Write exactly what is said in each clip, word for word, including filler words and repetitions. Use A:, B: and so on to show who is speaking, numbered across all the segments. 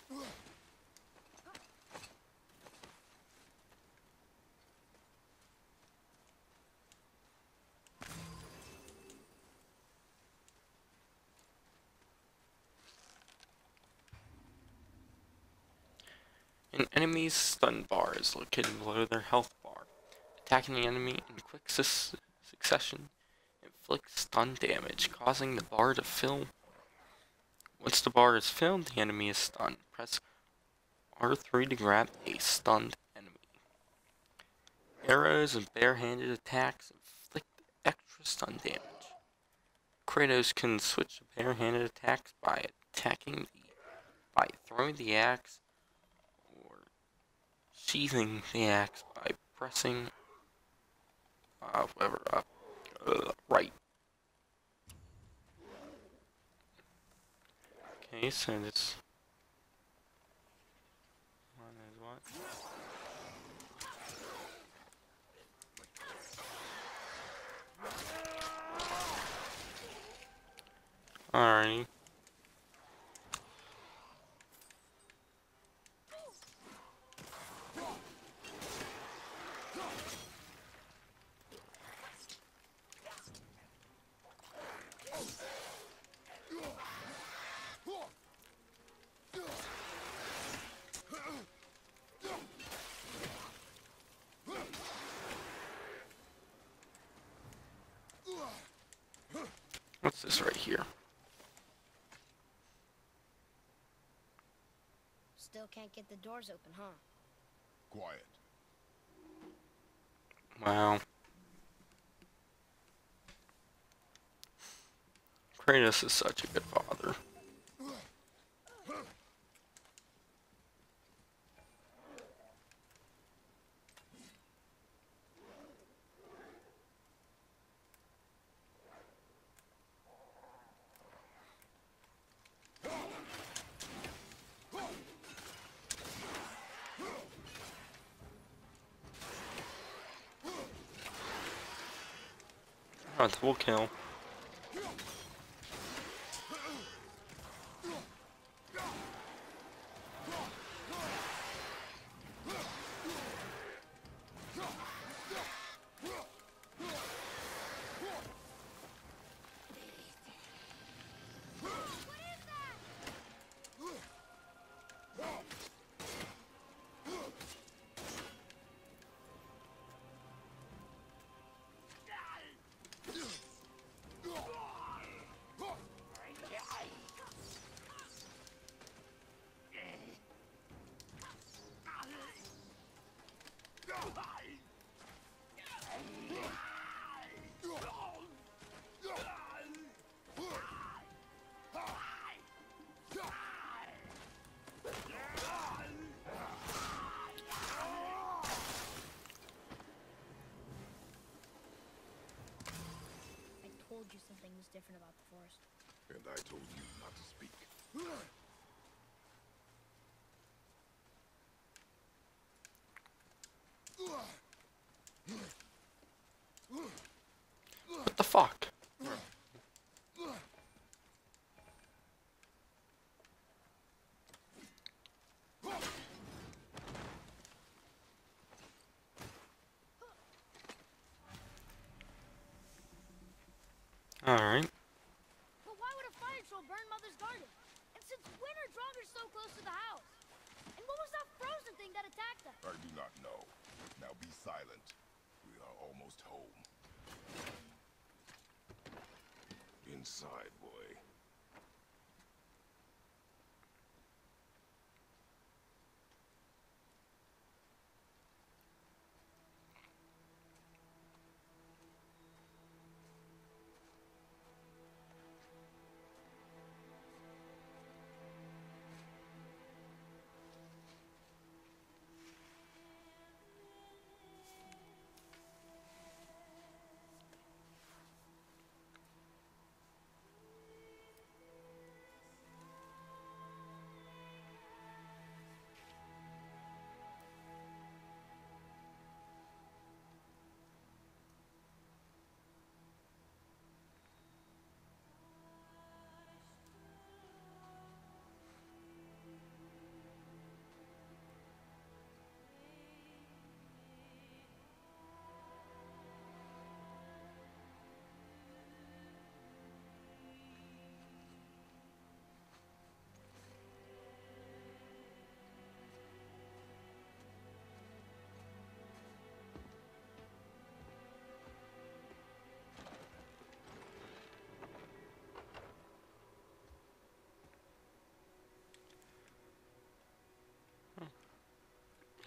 A: An enemy's stun bar is located below their health bar. Attacking the enemy in quick su succession inflicts stun damage, causing the bar to fill. Once the bar is filled, the enemy is stunned. Press R three to grab a stunned enemy. Arrows and barehanded attacks inflict extra stun damage. Kratos can switch to barehanded attacks by attacking the, by throwing the axe or sheathing the axe by pressing uh, whatever up uh, right. Okay, so this one is what? Alrighty. What's this right here?
B: Still can't get the doors open, huh?
C: Quiet.
A: Wow. Kratos is such a good father. Oh, double kill.
B: I told you something was different about the forest.
C: And I told you not to speak.
A: What the fuck? Alright.
B: But why would a fire troll burn Mother's garden? And since when are Draugrs so close to the house? And what was that frozen thing that attacked us?
C: I do not know. Now be silent. We are almost home. Inside, boy.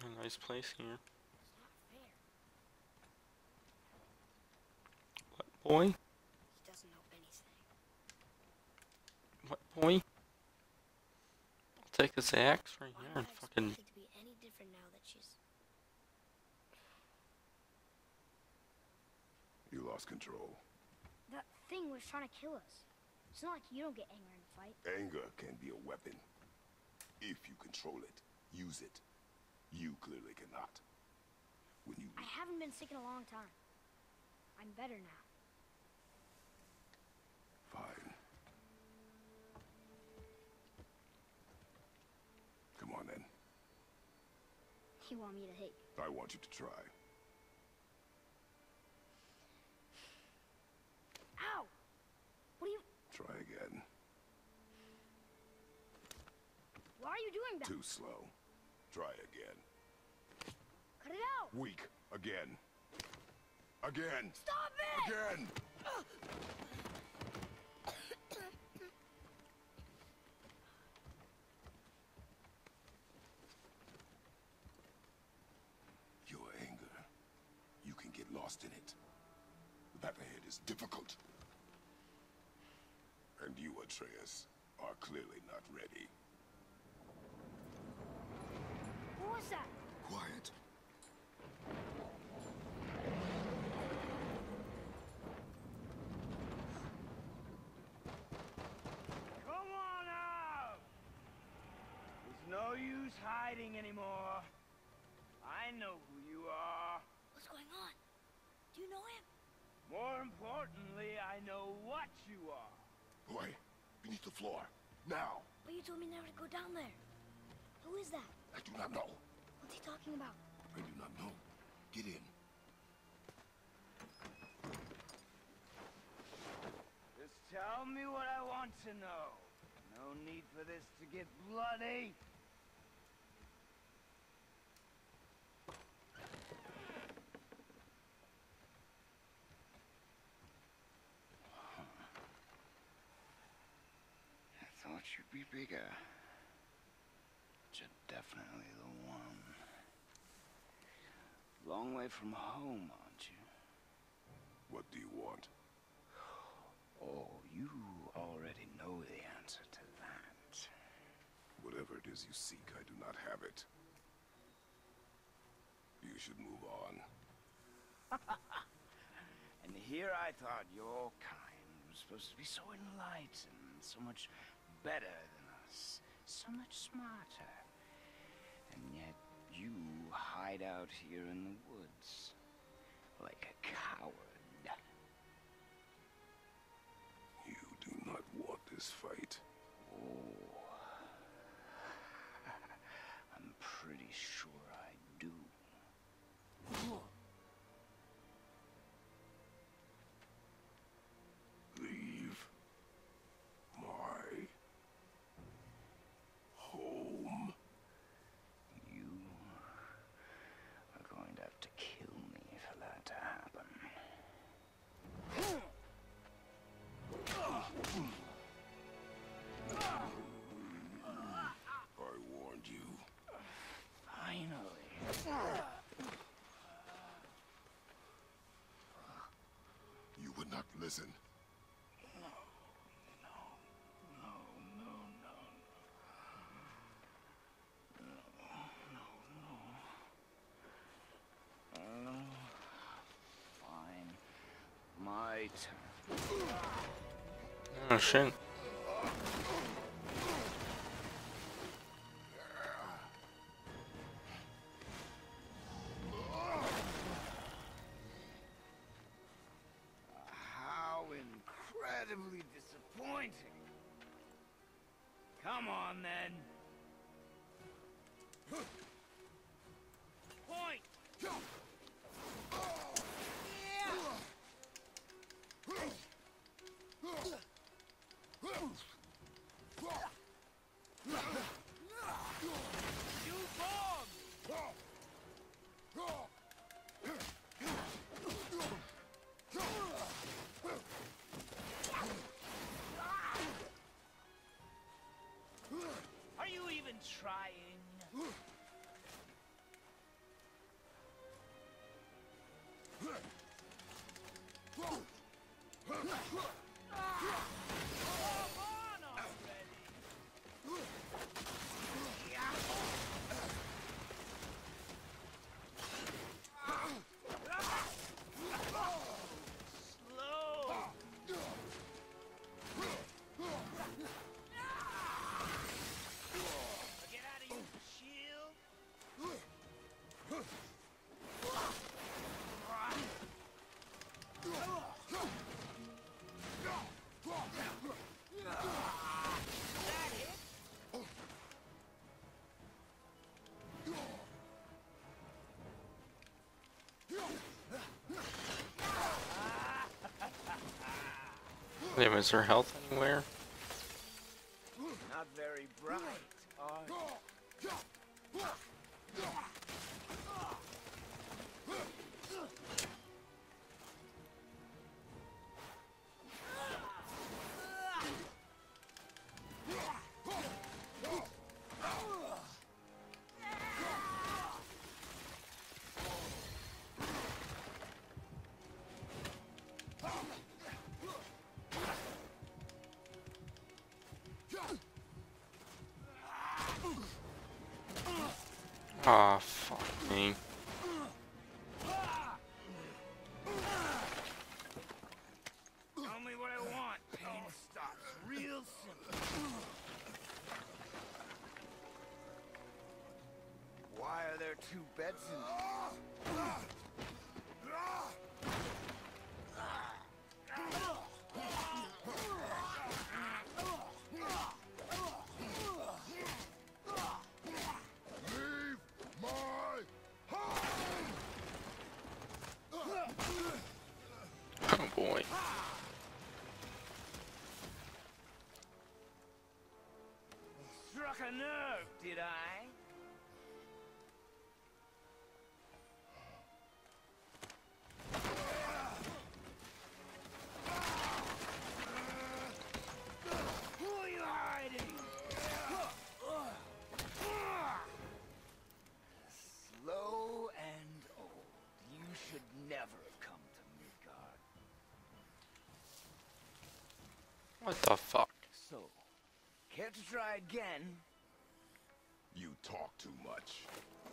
A: A nice place here.
B: It's not fair.
A: What, boy?
B: He doesn't know anything.
A: What, boy? I'll take this axe right
B: Why
A: here
B: would
A: and
B: I expect
A: fucking...
B: it to be any different now that she's...
C: You lost control.
B: That thing was trying to kill us. It's not like you don't get angry in a fight.
C: Anger can be a weapon. If you control it, use it. You clearly cannot. When you...
B: I haven't been sick in a long time. I'm better now.
C: Fine. Come on then.
B: You want me to hate?
C: I want you to try.
B: Ow! What are you...
C: Try again.
B: Why are you doing that?
C: Too slow. Try again.
B: Cut it out!
C: Weak. Again. Again.
B: Stop it!
C: Again. Your anger. You can get lost in it. The path ahead is difficult. And you, Atreus, are clearly not ready.
B: What was that?
C: Quiet.
D: Come on out! There's no use hiding anymore. I know who you are.
B: What's going on? Do you know him?
D: More importantly, I know what you are.
C: Boy, beneath the floor. Now.
B: But you told me never to go down there. Who is that?
C: I do not know.
B: What's he talking about?
C: I do not know. Get in.
D: Just tell me what I want to know. No need for this to get bloody. I thought you'd be bigger. But you're definitely the one. Long way from home, aren't you?
C: What do you want?
D: Oh, you already know the answer to that.
C: Whatever it is you seek, I do not have it. You should move on.
D: And here I thought your kind was supposed to be so enlightened, so much better than us, so much smarter. And yet you hide out here in the woods, like a coward.
C: You do not want this fight.
D: Oh, I'm pretty sure I do.
C: Leave my home.
D: You are going to have to kill me for that to happen.
C: I warned you.
D: Finally.
C: You would not listen.
D: No, no, no, no, no. No, no, no. Uh, fine. My turn.
A: Oh shit.
D: How incredibly disappointing. Come on, then. Point! You bomb! Are you even trying?
A: There was her health anywhere?
D: Not very bright, are you?
A: Aw, oh, fuck me.
D: Tell me what I want. Pain stops real simple. Why are there two beds in here?
A: Oh boy.
D: Struck a nerve, did I? Who are you hiding? Slow and old. You should never have come to Midgard.
A: What the fuck?
D: So, care to try again?
C: You talk too much.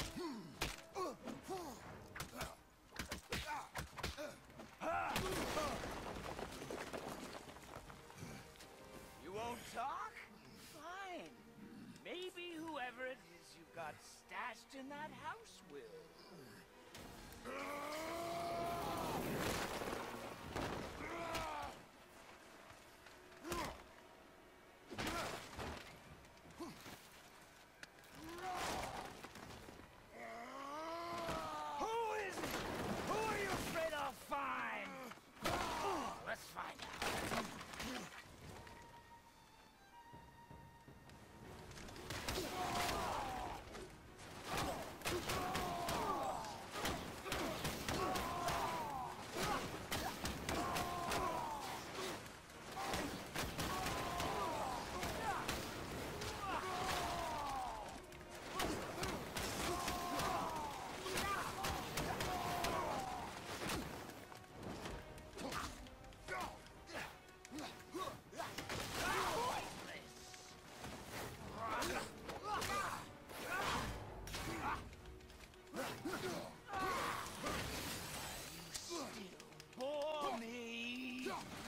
D: You won't talk? Fine. Maybe whoever it is you got stashed in that house will. Who is it? Who are you afraid I'll find? Oh, let's find out. Bore me.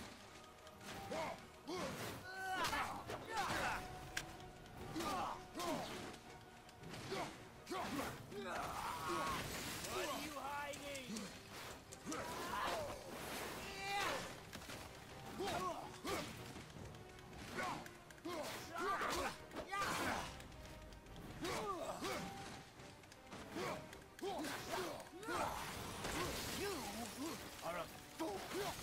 D: What are you hiding? You are a fool.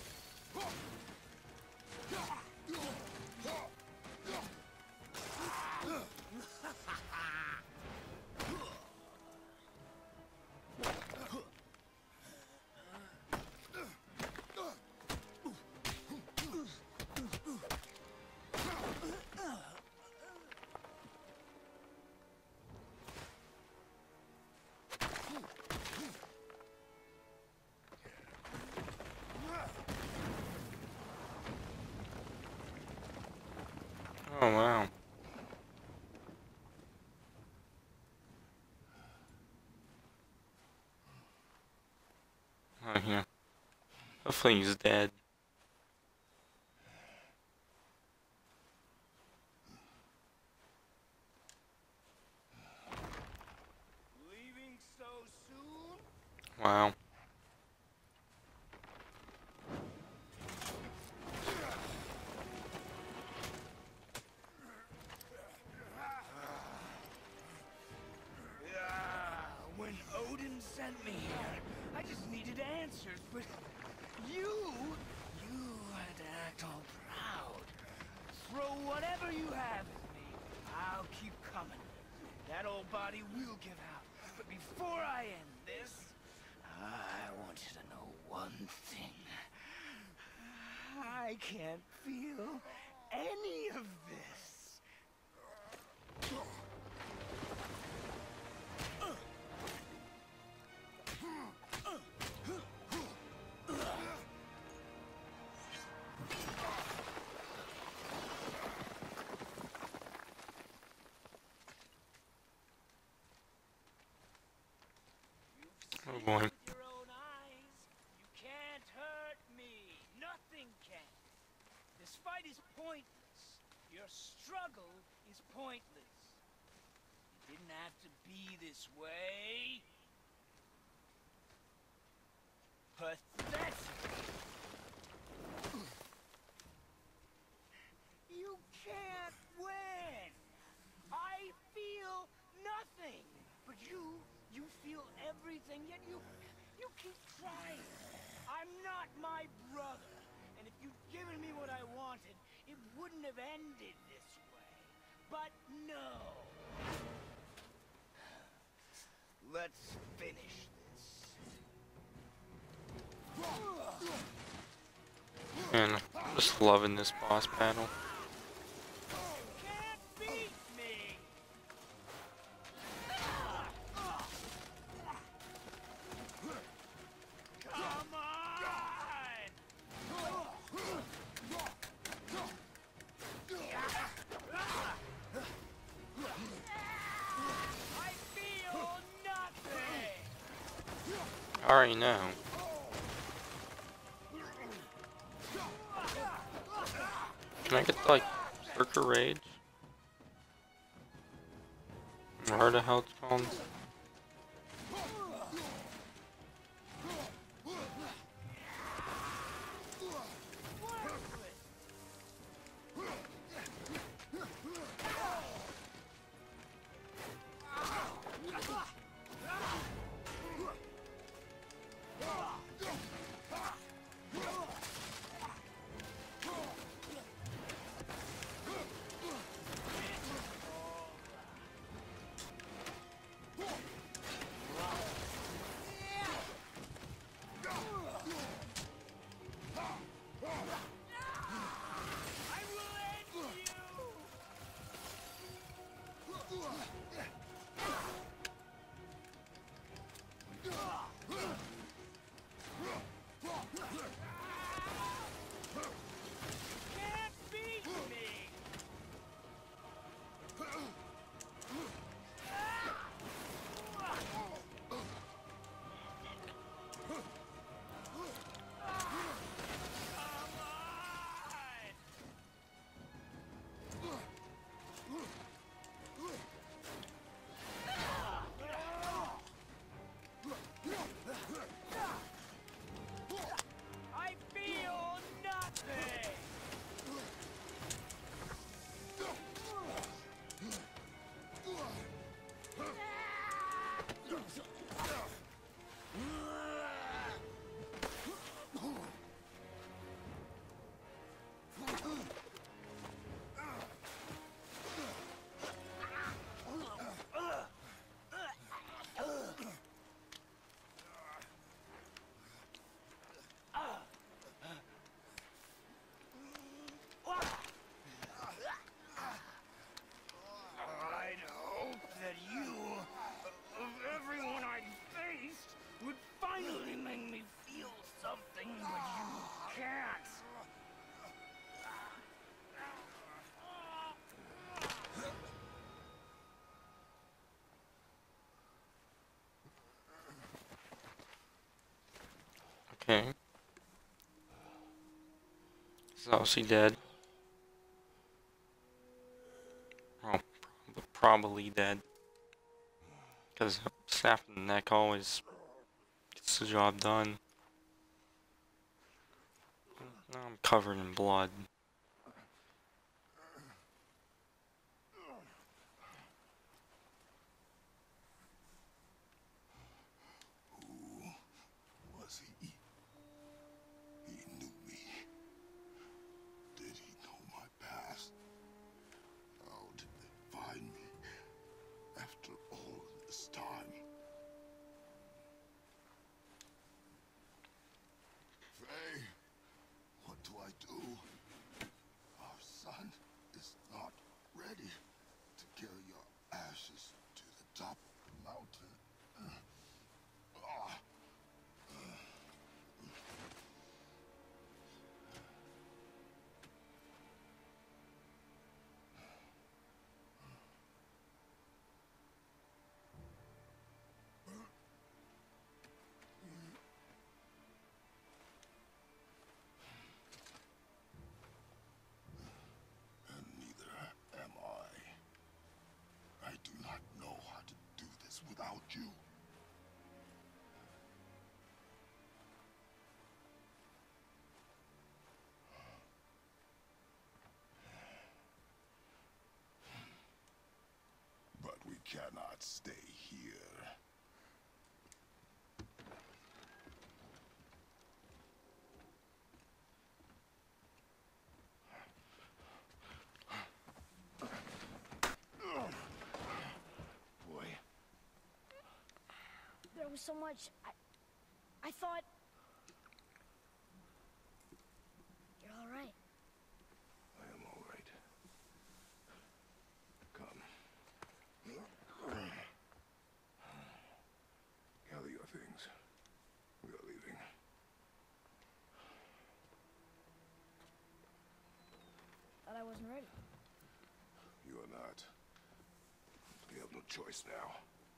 A: Oh wow. Oh yeah. Hopefully he's dead.
D: Leaving so soon?
A: Wow.
D: Ah, when Odin sent me here, I just needed answers, but you, you had to act all body will give out. But before I end this, I want you to know one thing. I can't feel any of this.
A: Oh boy.
D: With your own eyes, you can't hurt me. Nothing can. This fight is pointless. Your struggle is pointless. It didn't have to be this way. Pathetic. You can't win. I feel nothing. But you, you feel everything, yet you, you keep trying. I'm not my brother. And if you'd given me what I wanted, it wouldn't have ended this way. But no. Let's finish this.
A: Man, I'm just loving this boss battle.
D: Can't beat me. Come on. I feel nothing.
A: I already know. Can I get like Berserker Rage? Or the hell it's called?
D: I will end you. Can't beat me. Come on. I feel nothing. I'd hope that you, of everyone I faced, would finally make me feel something, but you can't.
A: Okay. He's obviously dead. Oh, prob- probably dead. Because snapping the neck always gets the job done. Now I'm covered in blood.
C: Was he? He knew me. Did he know my past? How did they find me? After all us without you. But we cannot stay here. Boy.
B: There was so much. I, I thought. You're all right.
C: I am all right. Come. Gather your things. We are leaving.
B: Thought I wasn't ready.
C: You are not. We have no choice now.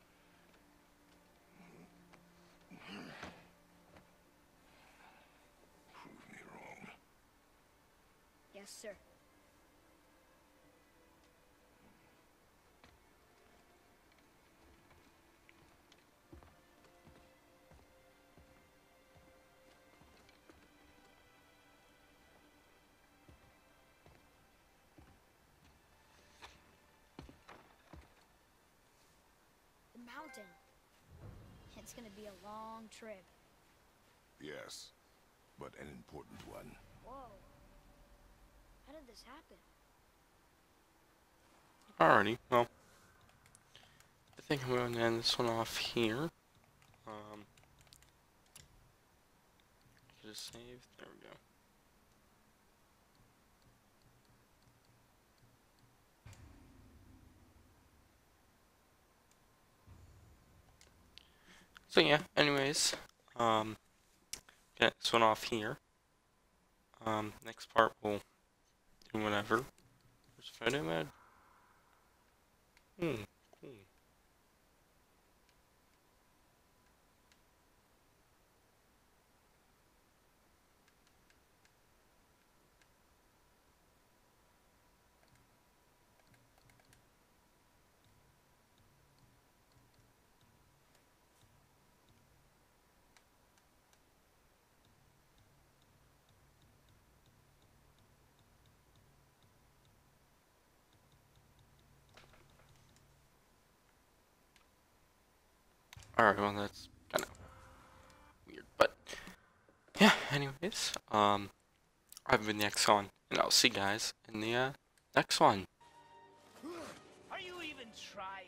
C: Prove me wrong.
B: Yes, sir. The mountain. It's gonna be a long trip.
C: Yes, but an important one.
B: Whoa. How did this happen?
A: Alrighty, well, I think I'm going to end this one off here. Um, just save. There we go. So yeah, anyways, um, get this one off here. Um, next part we'll do whatever. Where's photo mode? Hmm, cool. Alright, well that's kind of weird, but yeah, anyways, um, I've been Nexon, and I'll see you guys in the uh, next one.
D: Are you even trying?